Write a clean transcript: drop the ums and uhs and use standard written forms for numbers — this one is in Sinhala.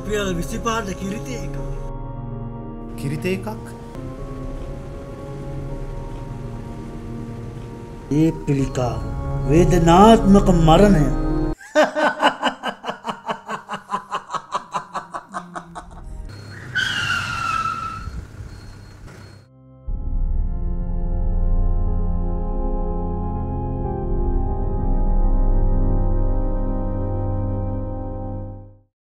රුපියල් 25ට කිරිත එකක්. කිරිත එකක්? ඒ පිළිකා වේදනාත්මක මරණය.